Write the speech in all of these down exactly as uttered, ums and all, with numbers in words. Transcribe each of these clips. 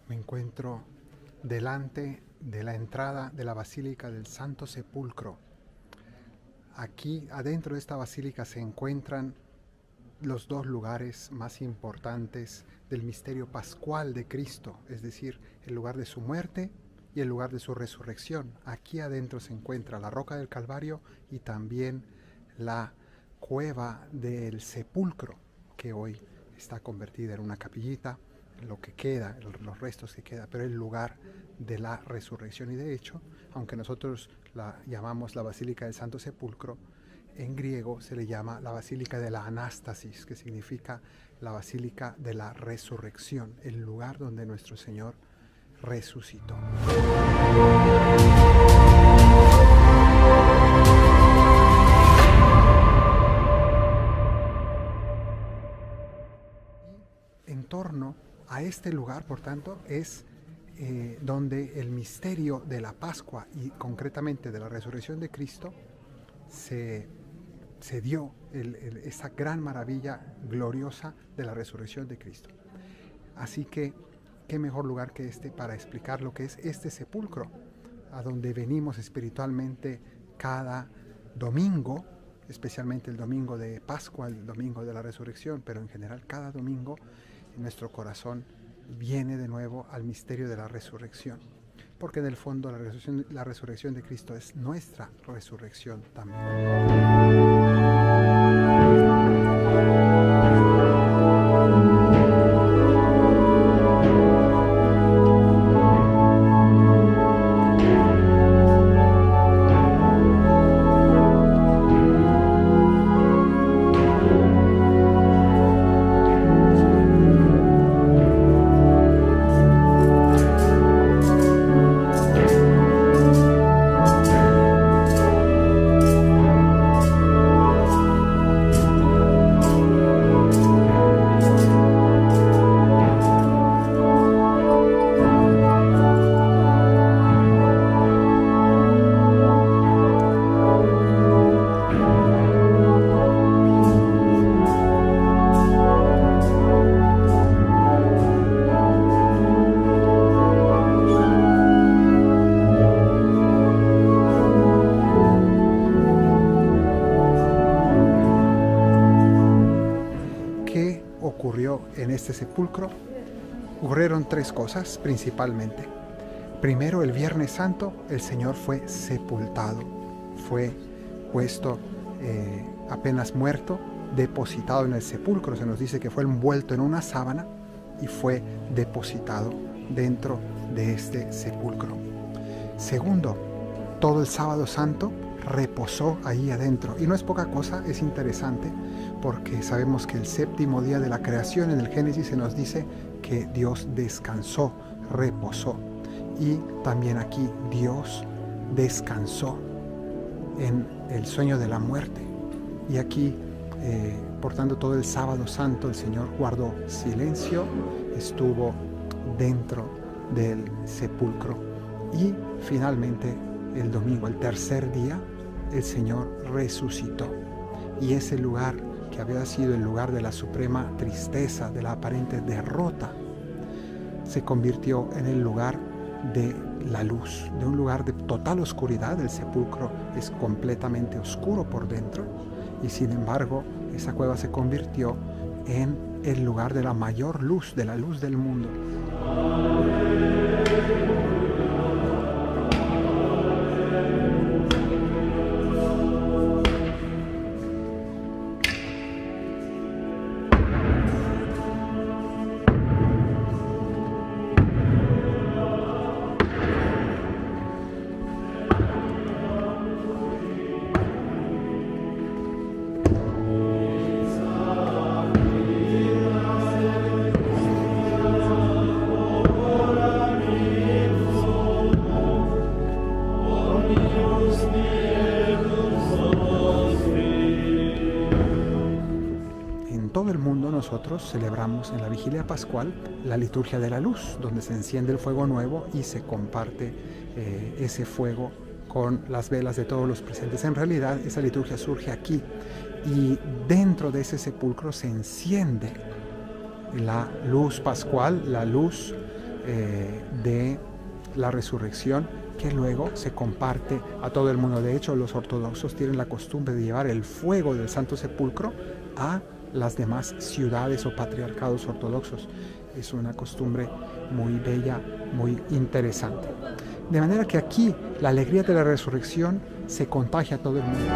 Me encuentro delante de la entrada de la Basílica del Santo Sepulcro. Aquí adentro de esta basílica se encuentran los dos lugares más importantes del misterio pascual de Cristo, es decir, el lugar de su muerte y el lugar de su resurrección. Aquí adentro se encuentra la roca del Calvario y también la cueva del sepulcro, que hoy está convertida en una capillita, lo que queda, los restos que queda, pero el lugar de la resurrección. Y de hecho, aunque nosotros la llamamos la Basílica del Santo Sepulcro, en griego se le llama la Basílica de la Anástasis, que significa la Basílica de la Resurrección, el lugar donde nuestro Señor resucitó. En torno a este lugar, por tanto, es eh, donde el misterio de la Pascua y concretamente de la resurrección de Cristo se, se dio, el, el, esa gran maravilla gloriosa de la resurrección de Cristo. Así que, qué mejor lugar que este para explicar lo que es este sepulcro, a donde venimos espiritualmente cada domingo, especialmente el domingo de Pascua, el domingo de la resurrección, pero en general cada domingo nuestro corazón viene de nuevo al misterio de la resurrección, porque en el fondo la resurrección, la resurrección de Cristo es nuestra resurrección también. Ocurrió en este sepulcro, ocurrieron tres cosas principalmente. Primero, el Viernes Santo, el Señor fue sepultado, fue puesto eh, apenas muerto, depositado en el sepulcro. Se nos dice que fue envuelto en una sábana y fue depositado dentro de este sepulcro. Segundo, todo el Sábado Santo reposó ahí adentro, y no es poca cosa, es interesante porque sabemos que el séptimo día de la creación en el Génesis se nos dice que Dios descansó, reposó, y también aquí Dios descansó en el sueño de la muerte, y aquí eh, por tanto todo el Sábado Santo el Señor guardó silencio, estuvo dentro del sepulcro, y finalmente el domingo, el tercer día, el Señor resucitó, y ese lugar que había sido el lugar de la suprema tristeza, de la aparente derrota, se convirtió en el lugar de la luz, de un lugar de total oscuridad. El sepulcro es completamente oscuro por dentro, y sin embargo esa cueva se convirtió en el lugar de la mayor luz, de la luz del mundo. todo el mundo nosotros celebramos en la vigilia pascual la liturgia de la luz, donde se enciende el fuego nuevo y se comparte eh, ese fuego con las velas de todos los presentes. En realidad esa liturgia surge aquí y dentro de ese sepulcro se enciende la luz pascual, la luz eh, de la resurrección, que luego se comparte a todo el mundo. De hecho, los ortodoxos tienen la costumbre de llevar el fuego del Santo Sepulcro a las demás ciudades o patriarcados ortodoxos. Es una costumbre muy bella, muy interesante. De manera que aquí la alegría de la resurrección se contagia a todo el mundo.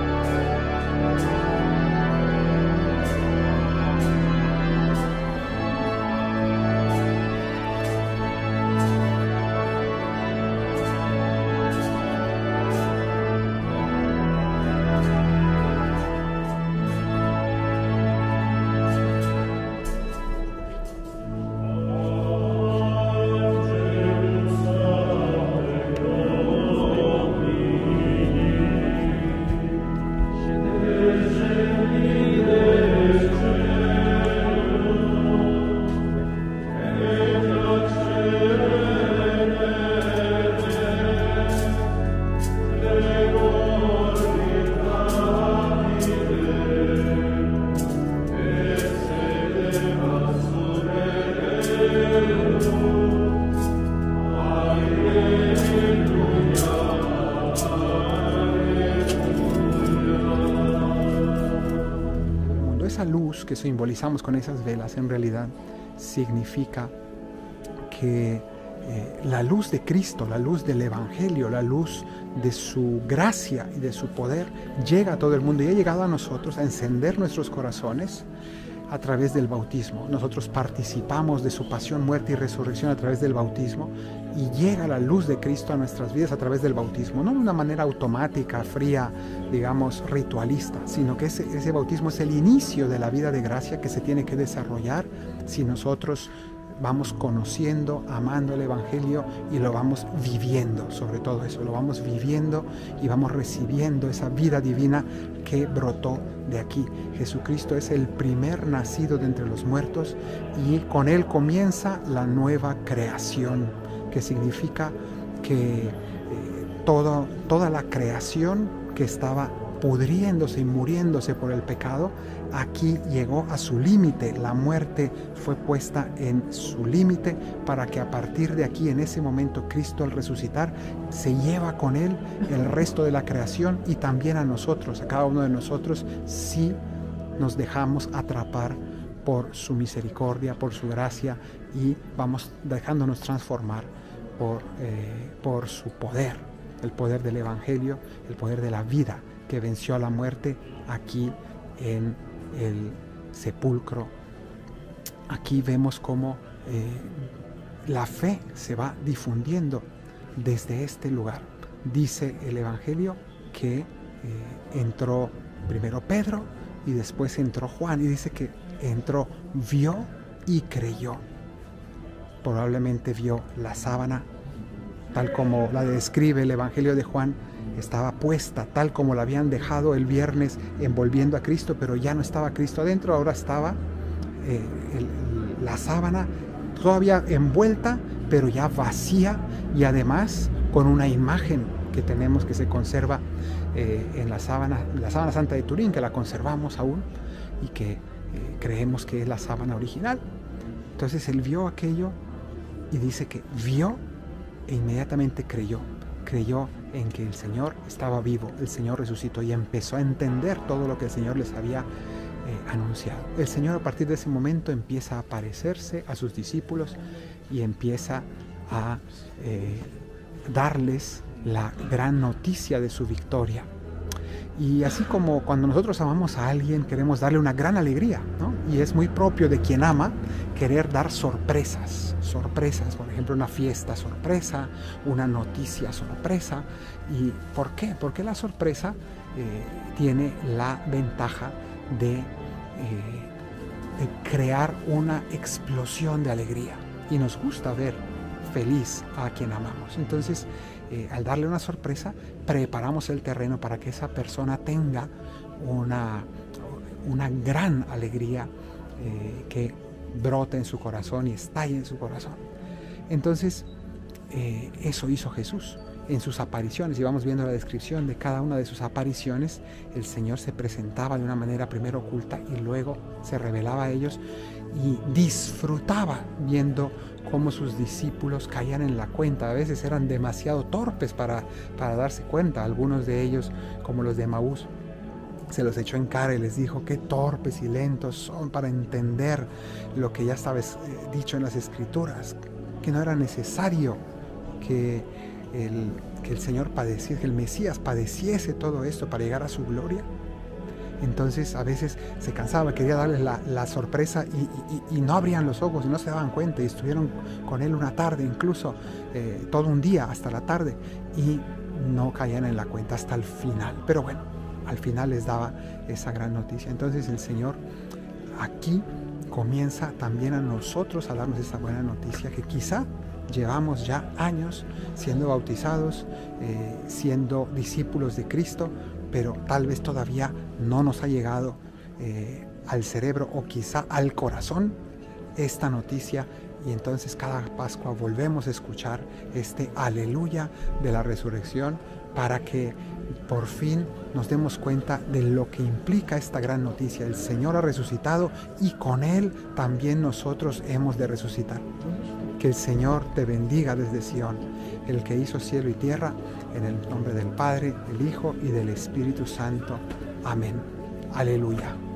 Luz que simbolizamos con esas velas en realidad significa que eh, la luz de Cristo, la luz del Evangelio, la luz de su gracia y de su poder llega a todo el mundo y ha llegado a nosotros a encender nuestros corazones a través del bautismo. Nosotros participamos de su pasión, muerte y resurrección a través del bautismo, y llega la luz de Cristo a nuestras vidas a través del bautismo, no de una manera automática, fría, digamos, ritualista, sino que ese, ese bautismo es el inicio de la vida de gracia que se tiene que desarrollar si nosotros vamos conociendo, amando el Evangelio y lo vamos viviendo, sobre todo eso, lo vamos viviendo y vamos recibiendo esa vida divina que brotó de aquí. Jesucristo es el primer nacido de entre los muertos y con él comienza la nueva creación, que significa que eh, todo, toda la creación que estaba pudriéndose y muriéndose por el pecado, aquí llegó a su límite. La muerte fue puesta en su límite para que a partir de aquí, en ese momento, Cristo al resucitar se lleva con él el resto de la creación y también a nosotros, a cada uno de nosotros, si nos dejamos atrapar por su misericordia, por su gracia, y vamos dejándonos transformar por, eh, por su poder, el poder del Evangelio, el poder de la vida que venció a la muerte aquí en el sepulcro. Aquí vemos cómo eh, la fe se va difundiendo desde este lugar. Dice el Evangelio que eh, entró primero Pedro y después entró Juan, y dice que entró, vio y creyó. Probablemente vio la sábana tal como la describe el Evangelio de Juan, estaba puesta tal como la habían dejado el viernes envolviendo a Cristo, pero ya no estaba Cristo adentro, ahora estaba eh, el, la sábana todavía envuelta, pero ya vacía, y además con una imagen que tenemos que se conserva eh, en la sábana, la sábana santa de Turín, que la conservamos aún y que eh, creemos que es la sábana original. Entonces él vio aquello y dice que vio e inmediatamente creyó. Creyó en que el Señor estaba vivo, el Señor resucitó, y empezó a entender todo lo que el Señor les había eh, anunciado. El Señor a partir de ese momento empieza a aparecerse a sus discípulos y empieza a eh, darles la gran noticia de su victoria. Y así como cuando nosotros amamos a alguien, queremos darle una gran alegría, ¿no? Y es muy propio de quien ama querer dar sorpresas, sorpresas, por ejemplo, una fiesta sorpresa, una noticia sorpresa. ¿Y por qué? Porque la sorpresa eh, tiene la ventaja de, eh, de crear una explosión de alegría. Y nos gusta ver feliz a quien amamos. Entonces, eh, al darle una sorpresa, preparamos el terreno para que esa persona tenga una, una gran alegría eh, que brote en su corazón y estalle en su corazón. Entonces, eh, eso hizo Jesús en sus apariciones. Y vamos viendo la descripción de cada una de sus apariciones. El Señor se presentaba de una manera primero oculta y luego se revelaba a ellos, y disfrutaba viendo cómo sus discípulos caían en la cuenta. A veces eran demasiado torpes para, para darse cuenta. Algunos de ellos, como los de Emaús, se los echó en cara y les dijo qué torpes y lentos son para entender lo que ya estaba dicho en las Escrituras, que no era necesario que el, que el Señor padeciese, que el Mesías padeciese todo esto para llegar a su gloria. Entonces a veces se cansaba, quería darles la, la sorpresa y, y, y no abrían los ojos y no se daban cuenta, y estuvieron con él una tarde, incluso eh, todo un día hasta la tarde, y no caían en la cuenta hasta el final. Pero bueno, al final les daba esa gran noticia. Entonces el Señor aquí comienza también a nosotros a darnos esa buena noticia, que quizá llevamos ya años siendo bautizados, eh, siendo discípulos de Cristo, pero tal vez todavía no nos ha llegado eh, al cerebro o quizá al corazón esta noticia, y entonces cada Pascua volvemos a escuchar este aleluya de la resurrección para que por fin nos demos cuenta de lo que implica esta gran noticia. El Señor ha resucitado y con Él también nosotros hemos de resucitar. Que el Señor te bendiga desde Sion, el que hizo cielo y tierra, en el nombre del Padre, del Hijo y del Espíritu Santo. Amén. Aleluya.